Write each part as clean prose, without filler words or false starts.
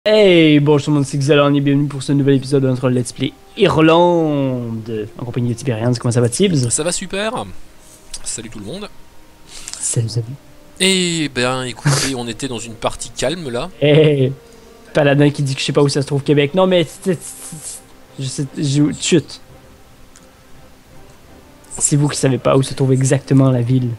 Hey, bonjour tout le monde, c'est Xalon et bienvenue pour ce nouvel épisode de notre Let's Play Irlande en compagnie de Tiberians. Comment ça va, Tibbs? Ça va super. Salut tout le monde. Salut. Et ben écoutez, on était dans une partie calme là. Hey, Paladin qui dit que je sais pas où ça se trouve Québec. Non mais je sais, chut. C'est vous qui savez pas où se trouve exactement la ville.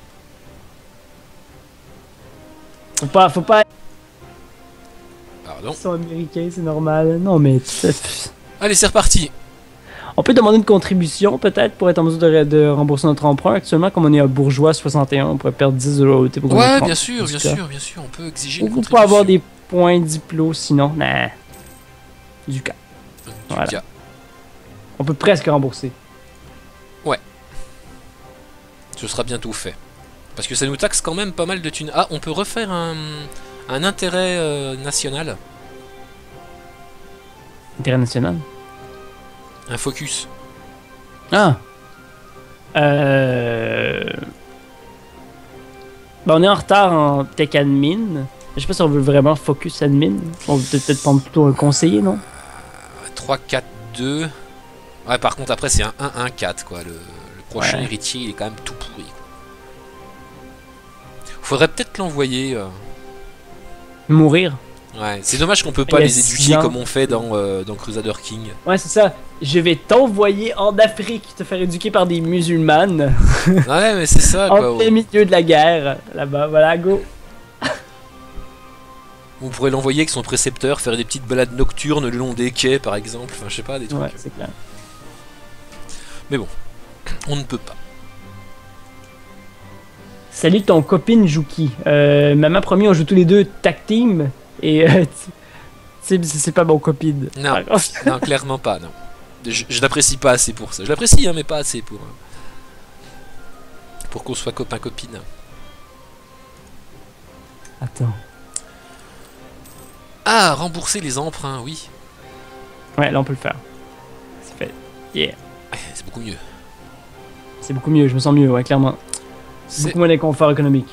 Faut pas. Pardon. Ils sont américains, c'est normal. Non mais. Allez, c'est reparti. On peut demander une contribution peut-être pour être en mesure de rembourser notre emprunt. Actuellement, comme on est à Bourgeois 61, on pourrait perdre 10 de l'OT pour Ouais, notre bien sûr, on peut exiger une Ou contribution. pour avoir des points diplo, sinon, nah. Du cas. Voilà. Cas. On peut presque rembourser. Ce sera bientôt fait. Parce que ça nous taxe quand même pas mal de thunes. Ah, on peut refaire un intérêt national. Intérêt national. Un focus. Ah. Ben, on est en retard en tech admin. Je sais pas si on veut vraiment focus admin. On veut peut-être prendre plutôt un conseiller, non? 3, 4, 2. Ouais, par contre, après, c'est un 1, 1, 4, quoi. Le prochain Ouais. héritier, il est quand même tout pourri, quoi. Faudrait peut-être l'envoyer. Mourir. Ouais, c'est dommage qu'on peut pas Il y a les 6 éduquer ans. comme on fait dans Crusader King. Ouais, c'est ça. Je vais t'envoyer en Afrique te faire éduquer par des musulmanes. Ouais, mais c'est ça, quoi. En plein milieu de la guerre. Là-bas, voilà, go. On pourrait l'envoyer avec son précepteur, faire des petites balades nocturnes le long des quais, par exemple. Enfin, je sais pas, des trucs. Ouais, c'est clair. Mais bon, on ne peut pas. Salut ton copine Juki. Maman promis, on joue tous les deux tag team. Et c'est pas mon copine. Non. Par contre. Non, clairement pas, non. Je l'apprécie pas assez pour ça. Je l'apprécie, hein, mais pas assez pour qu'on soit copain-copine. Attends. Ah, rembourser les emprunts, oui. Ouais, là on peut le faire. C'est fait. Yeah. C'est beaucoup mieux. C'est beaucoup mieux, je me sens mieux, ouais, clairement. C'est- Beaucoup moins d'inconfort économique.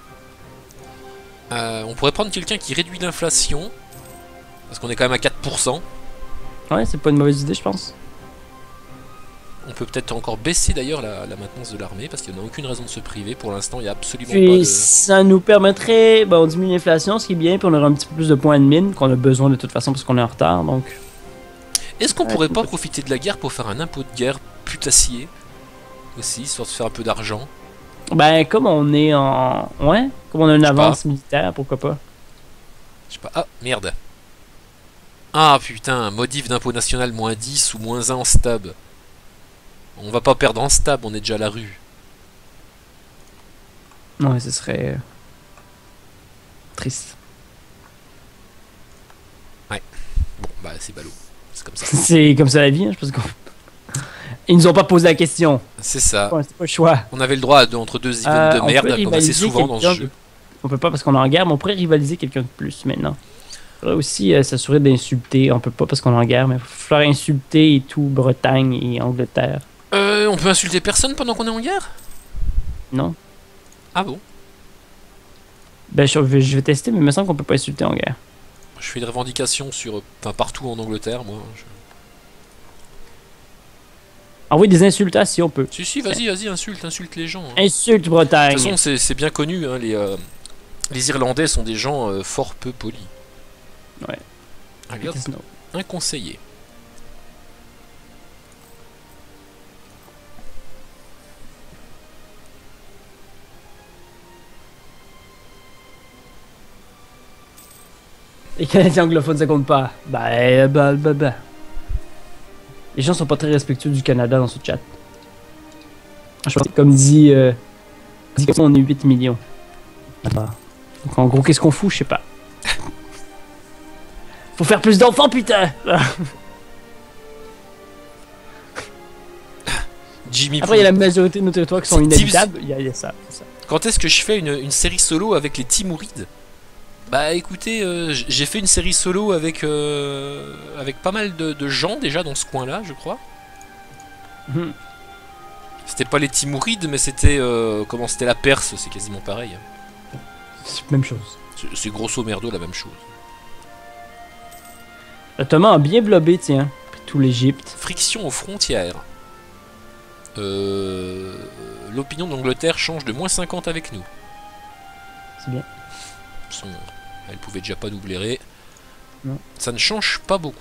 On pourrait prendre quelqu'un qui réduit l'inflation. Parce qu'on est quand même à 4%. Ouais, c'est pas une mauvaise idée, je pense. On peut peut-être encore baisser d'ailleurs la maintenance de l'armée. Parce qu'il n'y a aucune raison de se priver. Pour l'instant, il n'y a absolument pas Puis de... ça nous permettrait, on diminue l'inflation, ce qui est bien, puis on aura un petit peu plus de points de mine qu'on a besoin de toute façon parce qu'on est en retard, donc. Est-ce qu'on Ouais, pourrait on pas peut- profiter de la guerre pour faire un impôt de guerre putassier aussi, histoire de se faire un peu d'argent? Ben, comme on est en. Ouais, comme on a une Je sais pas. avance militaire, pourquoi pas. Je sais pas. Ah, merde. Ah putain, modif d'impôt national moins 10 ou moins 1 en stab. On va pas perdre en stab, on est déjà à la rue. Ouais, ce serait. Triste. Bon, bah c'est ballot. C'est comme ça. C'est comme ça la vie, hein, je pense qu'on. Ils nous ont pas posé la question. C'est ça. Ouais, c'est pas le choix. On avait le droit entre deux events de On merde, peut comme assez rivaliser souvent dans ce quelqu'un jeu. On peut pas parce qu'on est en guerre, mais on pourrait rivaliser quelqu'un de plus maintenant. Il faudrait aussi s'assurer d'insulter. On peut pas parce qu'on est en guerre, mais il va falloir insulter et tout Bretagne et Angleterre. On peut insulter personne pendant qu'on est en guerre? Non? Ah bon? Ben je vais tester, mais il me semble qu'on peut pas insulter en guerre. Je fais une revendication sur... Enfin, partout en Angleterre, moi. Envoyer des insultations, on peut. Si, vas-y, insulte les gens. Hein. Insulte De Bretagne! toute façon, c'est bien connu, hein, les Irlandais sont des gens fort peu polis. Ouais. Allez, hop, un conseiller. Les Canadiens anglophones, ça compte pas. Bah. Les gens sont pas très respectueux du Canada dans ce chat. Je pense que comme dit on est 8 millions. Donc en gros, qu'est-ce qu'on fout? Je sais pas. Faut faire plus d'enfants, putain! Jimmy Après, il y a la Pool. majorité de nos territoires qui sont C'est inhabitables. Il y a ça. C'est ça. Quand est-ce que je fais une série solo avec les Timourides? Bah écoutez, j'ai fait une série solo avec pas mal de gens déjà dans ce coin-là, je crois. Mhm. C'était pas les Timourides, mais c'était comment c'était la Perse, c'est quasiment pareil. C'est la même chose. C'est grosso merdo la même chose. L'Ottoman a bien blobé, tiens. Puis tout l'Égypte. Friction aux frontières. L'opinion d'Angleterre change de -50 avec nous. C'est bien. Elle pouvait déjà pas nous blairer. Non. Ça ne change pas beaucoup.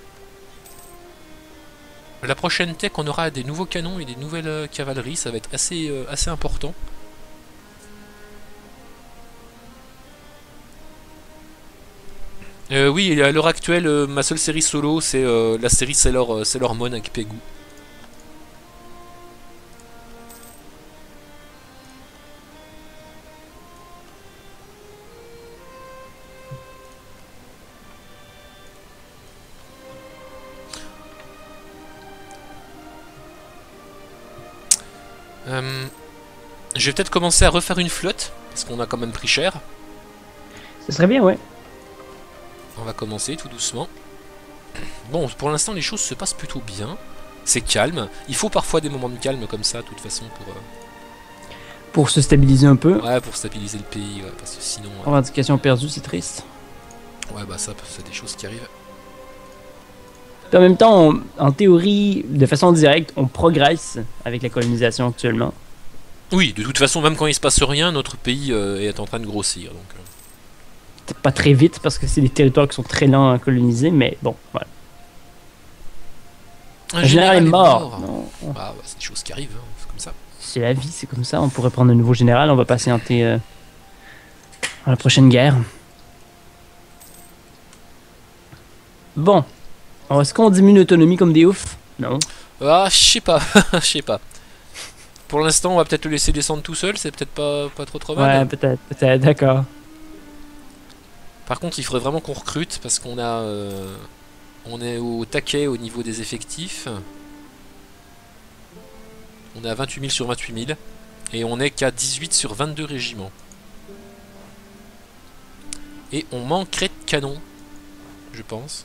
La prochaine tech, on aura des nouveaux canons et des nouvelles cavaleries. Ça va être assez important. Oui, à l'heure actuelle, ma seule série solo, c'est la série Sailor Moon avec Pegu. Je vais peut-être commencer à refaire une flotte, parce qu'on a quand même pris cher. Ce serait bien, ouais. On va commencer tout doucement. Bon, pour l'instant, les choses se passent plutôt bien. C'est calme. Il faut parfois des moments de calme comme ça, de toute façon, pour se stabiliser un peu. Ouais, pour stabiliser le pays, ouais, parce que sinon... Revendication perdue, c'est triste. Ouais, bah ça, c'est des choses qui arrivent. Puis en même temps, en théorie, de façon directe, on progresse avec la colonisation actuellement. Oui, de toute façon, même quand il se passe rien, notre pays est en train de grossir. Donc, peut-être pas très vite, parce que c'est des territoires qui sont très lents à coloniser, mais bon, voilà. Un Le général est mort. Non. Bah, c'est des choses qui arrivent, hein, c'est comme ça. C'est la vie, c'est comme ça. On pourrait prendre un nouveau général, on va patienter à la prochaine guerre. Bon. Alors, est-ce qu'on diminue l'autonomie comme des oufs? Non. Ah, je sais pas, je sais pas. Pour l'instant, on va peut-être le laisser descendre tout seul, c'est peut-être pas trop mal. Ouais, peut-être, d'accord. Par contre, il faudrait vraiment qu'on recrute parce qu'on a, on est au taquet au niveau des effectifs. On est à 28 000 sur 28 000 et on est qu'à 18 sur 22 régiments. Et on manquerait de canons, je pense.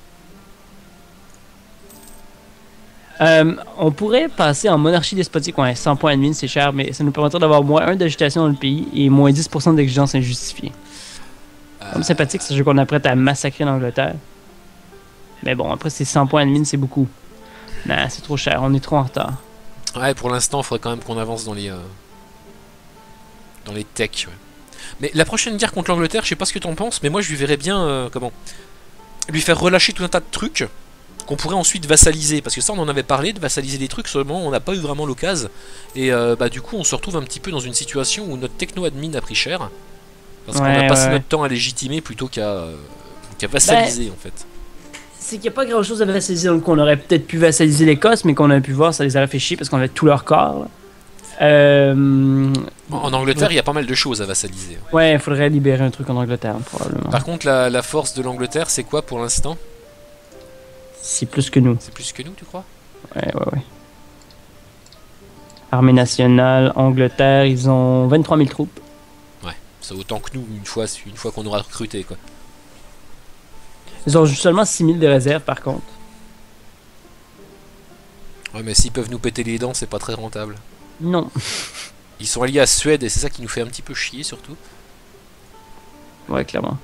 On pourrait passer en monarchie despotique, ouais, 100 points admin, c'est cher, mais ça nous permettrait d'avoir moins 1 d'agitation dans le pays et moins 10% d'exigence injustifiée. Comme sympathique, c'est qu'on apprête à massacrer l'Angleterre. Mais bon, après, c'est 100 points admin, c'est beaucoup. Nah, c'est trop cher, on est trop en retard. Ouais, pour l'instant, il faudrait quand même qu'on avance dans les techs. Ouais. Mais la prochaine guerre contre l'Angleterre, je sais pas ce que t'en penses, mais moi je lui verrais bien, comment, lui faire relâcher tout un tas de trucs qu'on pourrait ensuite vassaliser, parce que ça on en avait parlé de vassaliser des trucs, seulement on n'a pas eu vraiment l'occasion, et bah du coup on se retrouve un petit peu dans une situation où notre techno-admin a pris cher, parce qu'on a passé notre temps à légitimer plutôt qu'à vassaliser en fait. C'est qu'il n'y a pas grand chose à vassaliser, donc on aurait peut-être pu vassaliser l'Écosse, mais qu'on a pu voir, ça les aurait fait chier parce qu'on avait tout leur corps. En Angleterre, il y a pas mal de choses à vassaliser. Ouais, il faudrait libérer un truc en Angleterre, probablement. Par contre, la force de l'Angleterre, c'est quoi pour l'instant? C'est plus que nous. C'est plus que nous, tu crois? Ouais. Armée nationale, Angleterre, ils ont 23 000 troupes. Ouais, c'est autant que nous, une fois qu'on aura recruté, quoi. Ils ont seulement 6 000 de réserve, par contre. Ouais, mais s'ils peuvent nous péter les dents, c'est pas très rentable. Non. Ils sont alliés à Suède, et c'est ça qui nous fait un petit peu chier, surtout. Ouais, clairement.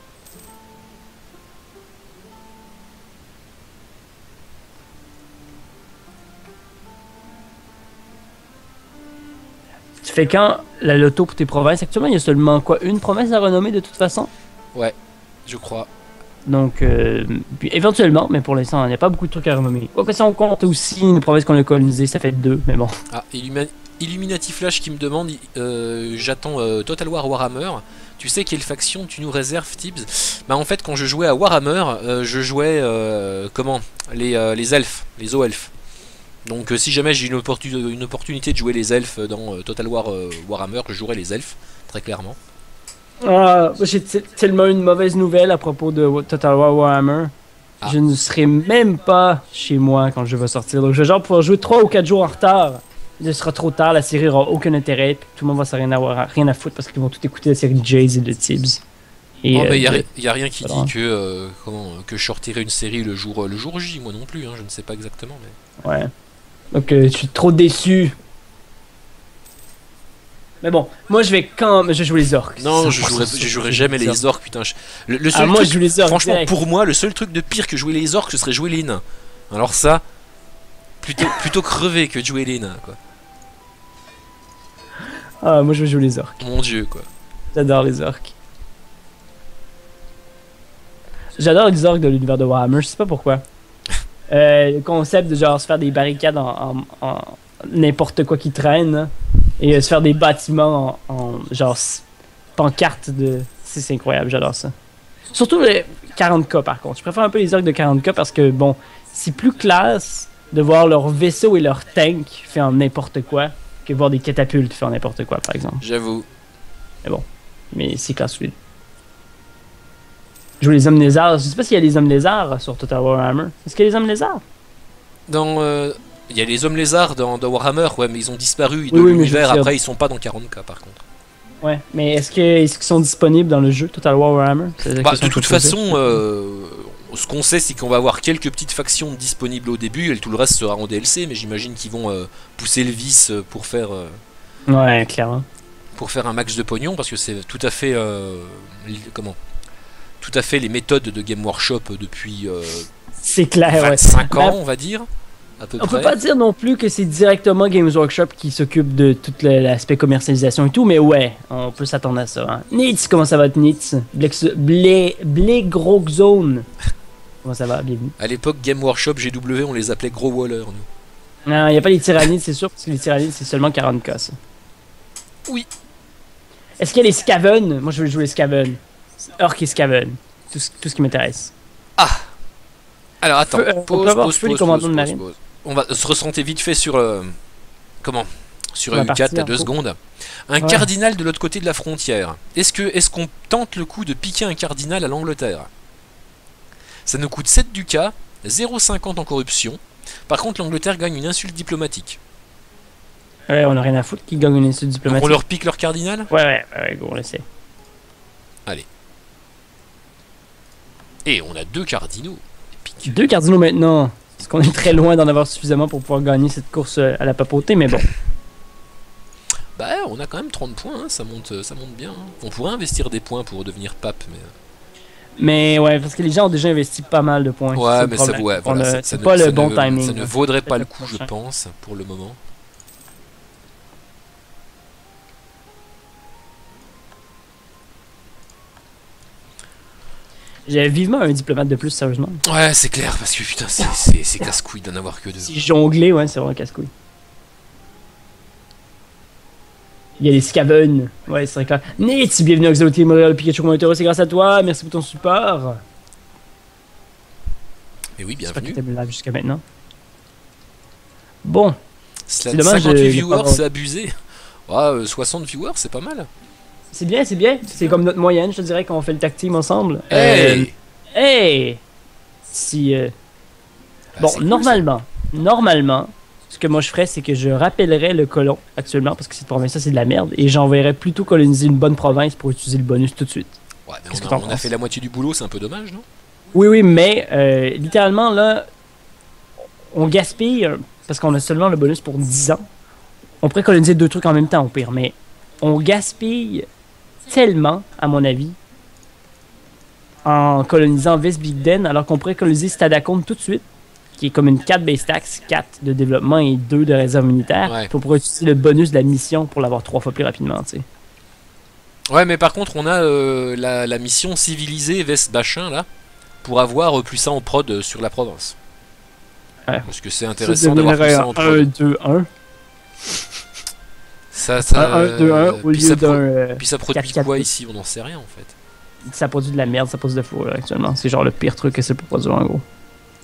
Tu fais quand la loto pour tes provinces? Actuellement, il y a seulement quoi, une province à renommer de toute façon? Ouais, je crois. Donc, puis éventuellement, mais pour l'instant, il n'y a pas beaucoup de trucs à renommer. Quoique si on compte aussi une province qu'on a colonisée, ça fait 2, mais bon. Ah, Illuminati Flash qui me demande, j'attends Total War Warhammer. Tu sais quelle faction tu nous réserves, Tibbs? Bah en fait, quand je jouais à Warhammer, je jouais, les elfes, les hauts-elfes. Donc si jamais j'ai une opportunité de jouer les elfes dans Total War Warhammer, je jouerai les elfes, très clairement. Ah, j'ai tellement une mauvaise nouvelle à propos de Total War Warhammer. Ah. Je ne serai même pas chez moi quand je vais sortir. Donc je vais genre pouvoir jouer 3 ou 4 jours en retard. Il sera trop tard, la série n'aura aucun intérêt. Puis tout le monde va rien à foutre parce qu'ils vont tout écouter la série de Jays et de Tibbs. Et oh, mais y a rien qui dit que je sortirai une série le jour J, moi non plus, hein, je ne sais pas exactement. Mais... Ouais. Donc je suis trop déçu. Mais bon, moi je vais jouer les orques. Non, je jouerai jamais les orques putain. Le seul moi truc, je joue les orques. franchement, direct. pour moi, le seul truc de pire que jouer les orques, ce serait jouer les nains. Alors ça, plutôt crever que de jouer les nains, quoi. Ah, moi je joue les orques. Mon dieu, quoi. J'adore les orques. J'adore les orques de l'univers de Warhammer, je sais pas pourquoi. Le concept de genre se faire des barricades en n'importe quoi qui traîne, hein, et se faire des bâtiments en genre pancarte de. C'est incroyable, j'adore ça. Surtout les 40K par contre. Je préfère un peu les orques de 40K parce que bon, c'est plus classe de voir leur vaisseau et leur tank fait en n'importe quoi que voir des catapultes fait en n'importe quoi par exemple. J'avoue. Mais c'est classe oui. Je joue les hommes lézards. Je sais pas s'il y a des hommes lézards sur Total Warhammer. Est-ce qu'il y a des hommes lézards? Il y a les hommes lézards dans Warhammer, ouais, mais ils ont disparu de Oui, mais l'univers. je veux dire- Après, ils sont pas dans 40K par contre. Ouais, mais est-ce qu'ils sont disponibles dans le jeu Total War Warhammer? C'est la Bah, question de que toute je posais. façon, ce qu'on sait, c'est qu'on va avoir quelques petites factions disponibles au début, et tout le reste sera en DLC, mais j'imagine qu'ils vont pousser le vice Ouais, clairement. pour faire un max de pognon, parce que c'est tout à fait tout à fait les méthodes de Game Workshop depuis C'est clair, ouais. 25 ans, Ben, on va dire, à peu on près. peut pas dire non plus que c'est directement Games Workshop qui s'occupe de tout l'aspect commercialisation et tout, mais ouais, on peut s'attendre à ça. Hein. Nitz, comment ça va, Nitz? Blé Gros Zone. Comment ça va? Bienvenue. À l'époque, Game Workshop, GW, on les appelait gros wallers, nous. Non, il n'y a pas les tyrannides, c'est sûr, parce que les tyrannides, c'est seulement 40K, ça. Oui. Est-ce qu'il y a les Skaven? Moi, je veux jouer les Skaven. Orc et Skaven. Tout ce qui m'intéresse. Alors attends, On peut avoir tous les commandants de marine. pause. On va se recentrer vite fait sur sur On va U4 partir, à 2 cool. secondes. Un Ouais. cardinal de l'autre côté de la frontière. Est-ce qu'on tente le coup de piquer un cardinal à l'Angleterre? Ça nous coûte 7 ducats, 0,50 en corruption. Par contre, l'Angleterre gagne une insulte diplomatique. Ouais, on a rien à foutre qui gagne une insulte Donc diplomatique. on leur pique leur cardinal? Ouais, go, on le sait. Et on a 2 cardinaux. Pique. 2 cardinaux maintenant. Parce qu'on est très loin d'en avoir suffisamment pour pouvoir gagner cette course à la papauté, mais bon. Bah on a quand même 30 points, hein, ça monte bien. Hein. On pourrait investir des points pour devenir pape, mais... Mais ouais, parce que les gens ont déjà investi pas mal de points. Ouais, c'est mais le ça, problème. ouais, voilà, ça C'est ne- pas ça le bon ne- timing. Ça ne là. vaudrait pas le Peut-être coup, je prochain. pense, pour le moment. J'ai vivement un diplomate de plus, sérieusement. Ouais, c'est clair, parce que putain, c'est casse-couille d'en avoir que 2. Si jongler, ouais, c'est vraiment casse-couille. Il y a les Skaven. Ouais, c'est clair. Nitz, bienvenue à Xoloteam Montréal, Pikachu Communauté, c'est grâce à toi. Merci pour ton support. Mais oui, J'espère que bienvenue. t'es là jusqu'à maintenant. Bon, C'est c'est dommage 58 de pas viewers, avoir- c'est abusé. Ouais, 60 viewers, c'est pas mal. c'est bien, c'est bien. C'est comme notre moyenne, je te dirais, quand on fait le tag team ensemble. Hey Hey! Si. Bah, Bon, c'est cool, normalement, ce que moi je ferais, c'est que je rappellerais le colon actuellement, parce que cette province-là, c'est de la merde, et j'enverrais plutôt coloniser une bonne province pour utiliser le bonus tout de suite. ça. Ouais, mais Qu'est-ce que on t'en a penses? fait la moitié du boulot, c'est un peu dommage, non? Oui, mais littéralement, là, on gaspille, parce qu'on a seulement le bonus pour 10 ans. On pourrait coloniser 2 trucs en même temps, au pire, mais on gaspille tellement, à mon avis, en colonisant Vespigden, alors qu'on pourrait coloniser Stadacon tout de suite, qui est comme une 4 base tax, 4 de développement et 2 de réserve militaire. Ouais. Puis on pourrait utiliser le bonus de la mission pour l'avoir 3 fois plus rapidement, tu sais. Ouais, mais par contre, on a la mission civilisée Vest-Bachin, là, pour avoir plus ça en prod sur la province. Ouais. Parce que c'est intéressant d'avoir plus ça en 1, prod. 2, 1. Ça, 1, 2, 1, au puis ça lieu d'un... puis ça produit 4, quoi 4. ici? On n'en sait rien, en fait. Ça produit de la merde, ça produit de fourrure actuellement. C'est genre le pire truc que c'est pour produire en gros.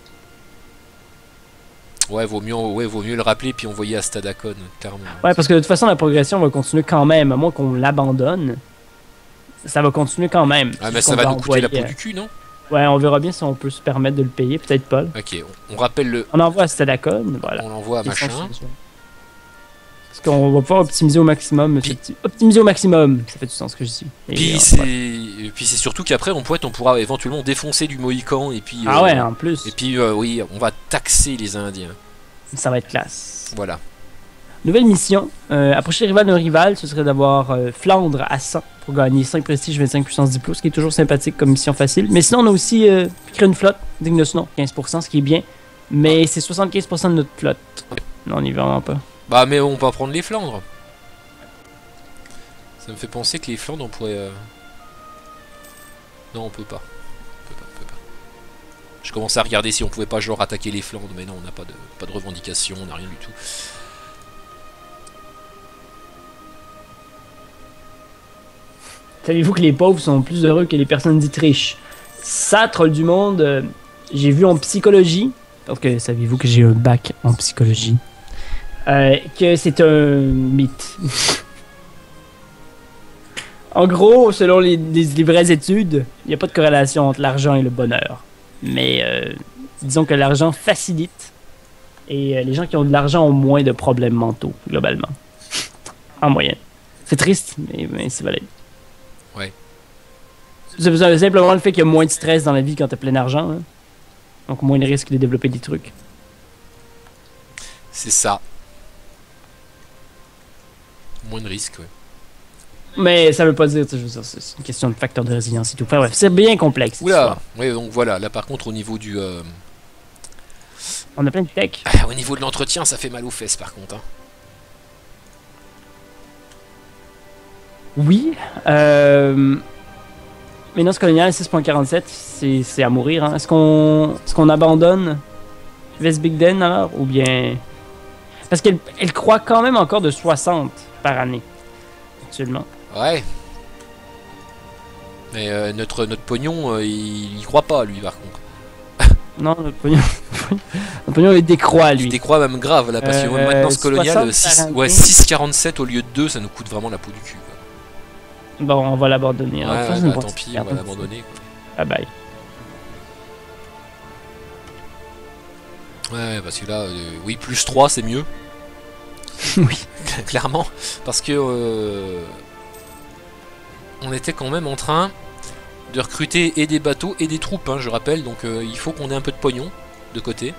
Ouais, vaut mieux le rappeler puis envoyer à Stadacon, clairement. Ouais, parce que de toute façon, la progression va continuer quand même. À moins qu'on l'abandonne, ça va continuer quand même. Ah, C'est mais juste ça qu'on va nous coûter la envoyer, peau du cul, non? Ouais, on verra bien si on peut se permettre de le payer. Peut-être pas. Là. Ok, on rappelle le... On envoie à Stadacon, voilà. On l'envoie à Ils machin. sont- Parce qu'on va pouvoir optimiser au maximum. Puis- Optimiser au maximum, ça fait du sens ce que je dis. Et Puis c'est surtout qu'après, on pourra éventuellement défoncer du Mohican et puis... Ah ouais, en plus, Et puis, oui, on va taxer les Indiens. ça va être classe. Voilà. Nouvelle mission. Approcher le rival d'un rival, ce serait d'avoir Flandre à 100 pour gagner 5 prestige, 25 puissance diplo, ce qui est toujours sympathique comme mission facile. Mais sinon, on a aussi créé une flotte digne de ce nom, 15%, ce qui est bien. Mais c'est 75% de notre flotte. Non, on n'y est vraiment pas. Bah, mais on peut prendre les Flandres. Ça me fait penser que les Flandres, on pourrait... Non, on peut pas. On peut pas. Je commençais à regarder si on pouvait pas genre attaquer les Flandres, mais non, on n'a pas de revendication, on n'a rien du tout. Savez-vous que les pauvres sont plus heureux que les personnes dites riches? Ça, troll du monde, j'ai vu en psychologie, parce que savez-vous que j'ai un bac en psychologie, que c'est un mythe. En gros, selon les vraies études, il n'y a pas de corrélation entre l'argent et le bonheur. Mais disons que l'argent facilite, et les gens qui ont de l'argent ont moins de problèmes mentaux, globalement. En moyenne. C'est triste, mais c'est valide. Ouais. C'est simplement le fait qu'il y a moins de stress dans la vie quand t'as plein d'argent. Hein. Donc moins de risque de développer des trucs. C'est ça. Moins de risques, ouais. Mais ça veut pas dire, je veux dire, c'est une question de facteur de résilience et tout. Enfin bref, c'est bien complexe. Oula, ouais, donc voilà, là par contre au niveau du... On a plein de tech. Au niveau de l'entretien, ça fait mal aux fesses par contre. Hein. Oui. Menace coloniale 6.47, c'est à mourir. Hein. Est-ce qu'on abandonne Vesbigden alors? Ou bien... Parce qu'elle croît quand même encore de 60 par année. Actuellement. Ouais. Mais notre pognon, il y croit pas lui par contre. Non, notre pognon il décroît lui. Il décroît même grave là, parce que maintenance coloniale, 6,47 au lieu de 2, ça nous coûte vraiment la peau du cul. Quoi. Bon, on va l'abandonner. Ouais, bah, tant pis, on va l'abandonner. Bye bye. Ouais, parce que là, oui, plus 3, c'est mieux. Oui. Clairement, parce que on était quand même en train de recruter et des bateaux et des troupes, hein, je rappelle, donc il faut qu'on ait un peu de pognon de côté.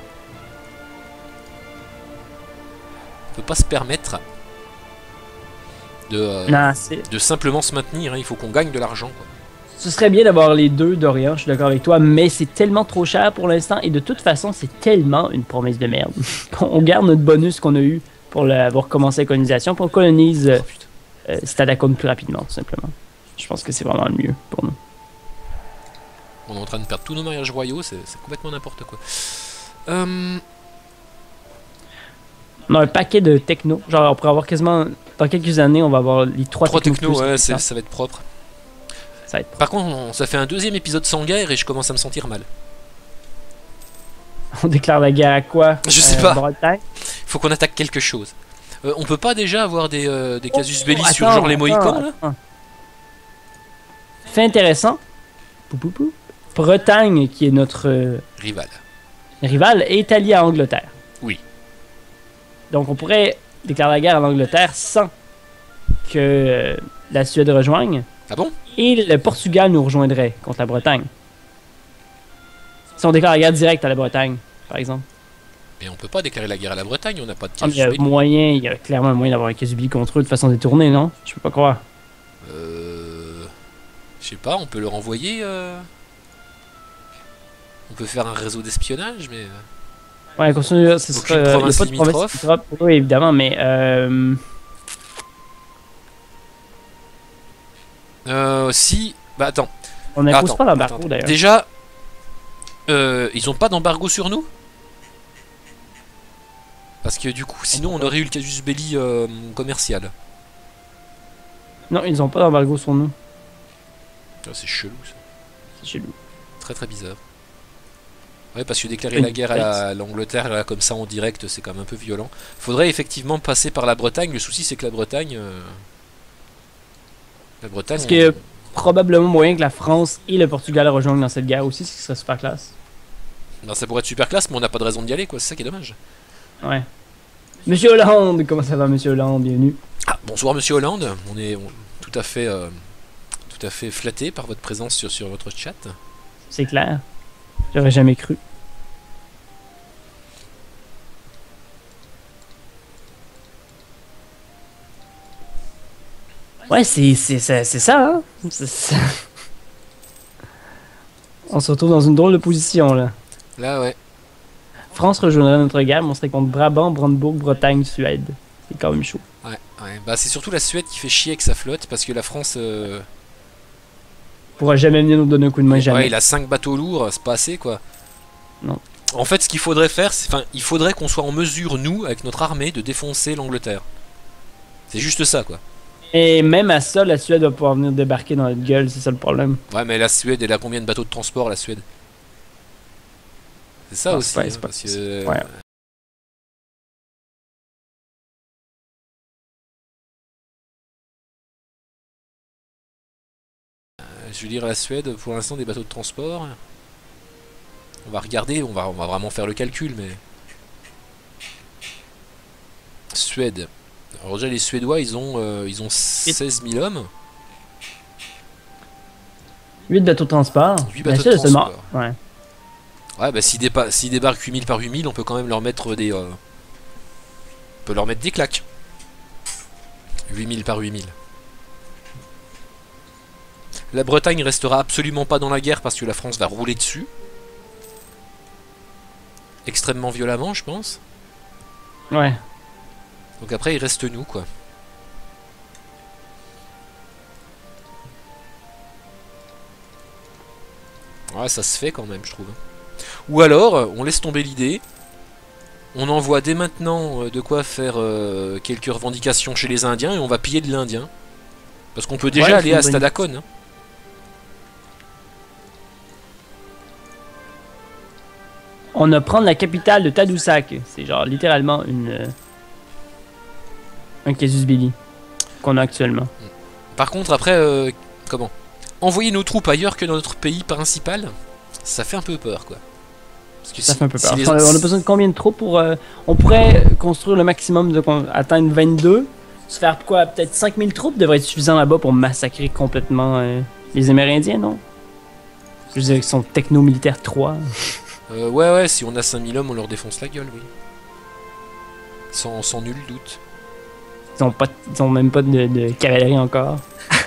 On peut pas se permettre de simplement se maintenir, hein, il faut qu'on gagne de l'argent. Ce serait bien d'avoir les deux, Dorian, je suis d'accord avec toi, mais c'est tellement trop cher pour l'instant, et de toute façon, c'est tellement une promesse de merde. On garde notre bonus qu'on a eu pour avoir commencé la colonisation, pour qu'on colonise Stadacone plus rapidement, tout simplement. Je pense que c'est vraiment le mieux pour nous. On est en train de perdre tous nos mariages royaux, c'est complètement n'importe quoi. On a un paquet de techno, genre on pourrait avoir quasiment, dans quelques années, on va avoir les trois technos, ouais, ça va être propre. Ça va être propre. Par contre, ça fait un deuxième épisode sans guerre et je commence à me sentir mal. On déclare la guerre à quoi? Je sais pas. Bretagne? Faut qu'on attaque quelque chose. On peut pas déjà avoir des casus belli sur genre les Mohicans là? Fait intéressant. Bretagne, qui est notre rival, est alliée à Angleterre. Oui. Donc on pourrait déclarer la guerre à l'Angleterre sans que la Suède rejoigne. Ah bon? Et le Portugal nous rejoindrait contre la Bretagne. Si on déclare la guerre directe à la Bretagne, par exemple. Mais on peut pas déclarer la guerre à la Bretagne, on n'a pas de casus belli. Il y a clairement un moyen d'avoir un casus belli contre eux de façon détournée, non? Je peux pas croire. Je sais pas, on peut leur envoyer... On peut faire un réseau d'espionnage, mais... Ouais, continue, ce serait... province limitrophe. Oui, évidemment, mais... Si... Bah attends. On n'impose pas l'embargo, d'ailleurs. Déjà, ils ont pas d'embargo sur nous? Parce que du coup, sinon on aurait eu le casus belli commercial. Non, ils ont pas d'embargo sur nous. C'est chelou ça. C'est chelou. Très très bizarre. Ouais, parce que déclarer la guerre à l'Angleterre là comme ça en direct, c'est quand même un peu violent. Faudrait effectivement passer par la Bretagne. Le souci c'est que la Bretagne... Parce qu'il y a probablement moyen que la France et le Portugal rejoignent dans cette guerre aussi, ce qui serait super classe. Ben, ça pourrait être super classe, mais on n'a pas de raison d'y aller, quoi. C'est ça qui est dommage. Ouais. Monsieur Hollande, comment ça va, Monsieur Hollande? Bienvenue. Ah, bonsoir, Monsieur Hollande. On est tout à fait flatté par votre présence sur votre chat. C'est clair. J'aurais jamais cru. Ouais, c'est ça, hein? On se retrouve dans une drôle de position, là. Là, ouais. France rejoindrait notre gamme, on serait contre Brabant, Brandebourg, Bretagne, Suède. C'est quand même chaud. Ouais. Bah, c'est surtout la Suède qui fait chier avec sa flotte parce que la France. Pourra jamais venir nous donner un coup de main, jamais. Ouais, il a 5 bateaux lourds, c'est pas assez quoi. Non. En fait, ce qu'il faudrait faire, il faudrait qu'on soit en mesure, nous, avec notre armée, de défoncer l'Angleterre. C'est juste ça quoi. Et même à ça, la Suède va pouvoir venir débarquer dans notre gueule, c'est ça le problème. Ouais, mais la Suède, elle a combien de bateaux de transport, la Suède? C'est ça aussi, ouais, hein, parce que... Ouais. Je veux dire, la Suède, pour l'instant, des bateaux de transport... On va regarder, on va vraiment faire le calcul, mais... Suède. Alors déjà, les Suédois, ils ont 16 000 hommes. 8 bateaux de transport. 8 bateaux de transport. Ouais. Ouais, bah s'ils débarquent 8000 par 8000, on peut quand même leur mettre des... on peut leur mettre des claques. 8000 par 8000. La Bretagne restera absolument pas dans la guerre parce que la France va rouler dessus. Extrêmement violemment, je pense. Ouais. Donc après, il reste nous, quoi. Ouais, ça se fait quand même, je trouve. Ou alors, on laisse tomber l'idée. On envoie dès maintenant de quoi faire quelques revendications chez les Indiens et on va piller de l'Indien. Parce qu'on peut déjà aller à Stadacon. Hein. On a prendre la capitale de Tadoussac. C'est genre littéralement un casus belli qu'on a actuellement. Par contre, après, comment envoyer nos troupes ailleurs que dans notre pays principal, ça fait un peu peur, quoi. Parce que ça fait un peu peur. On a besoin de combien de troupes pour... on pourrait construire le maximum, de atteindre 22. Se faire quoi? Peut-être 5000 troupes devrait être suffisant là-bas pour massacrer complètement les Amérindiens, non? Je veux dire qu'ils sont techno-militaires 3. Ouais, si on a 5000 hommes, on leur défonce la gueule, oui. Sans nul doute. Ils ont même pas de cavalerie encore.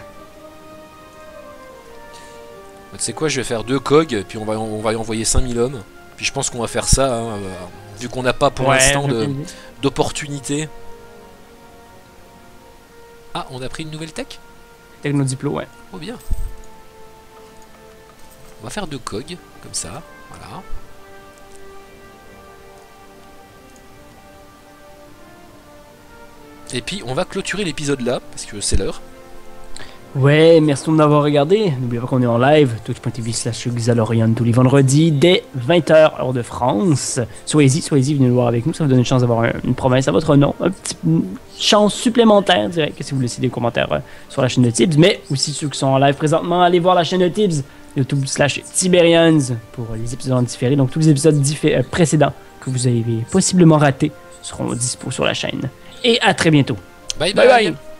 Tu sais quoi, je vais faire 2 COG, puis on va y envoyer 5000 hommes. Puis je pense qu'on va faire ça, hein, vu qu'on n'a pas pour l'instant d'opportunité. Ah, on a pris une nouvelle tech? Technodiplo, ouais. Oh bien. On va faire 2 COG, comme ça, voilà. Et puis on va clôturer l'épisode là, parce que c'est l'heure. Ouais, merci de m'avoir regardé. N'oubliez pas qu'on est en live, twitch.tv/Xalorian tous les vendredis dès 20h heure de France. Soyez-y, venez le voir avec nous, ça vous donne une chance d'avoir une promesse à votre nom, une chance supplémentaire, je dirais, que si vous laissez des commentaires sur la chaîne de Tibbs, mais aussi ceux qui sont en live présentement, allez voir la chaîne de Tibbs, YouTube/Tiberians pour les épisodes en différé. Donc tous les épisodes précédents que vous avez possiblement ratés seront dispo sur la chaîne. Et à très bientôt. Bye bye.